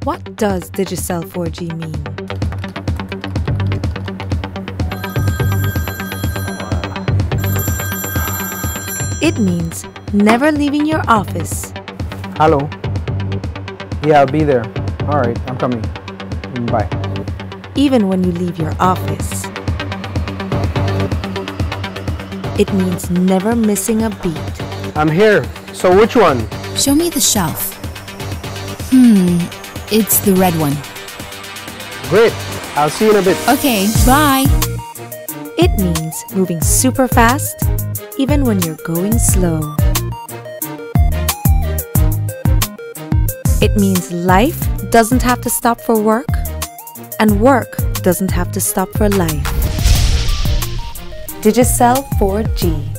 What does DigiCell 4G mean? It means never leaving your office. Hello. Yeah, I'll be there. Alright, I'm coming. Bye. Even when you leave your office. It means never missing a beat. I'm here. So which one? Show me the shelf. It's the red one. Great. I'll see you in a bit. Okay, bye. It means moving super fast, even when you're going slow. It means life doesn't have to stop for work, and work doesn't have to stop for life. DigiCell 4G.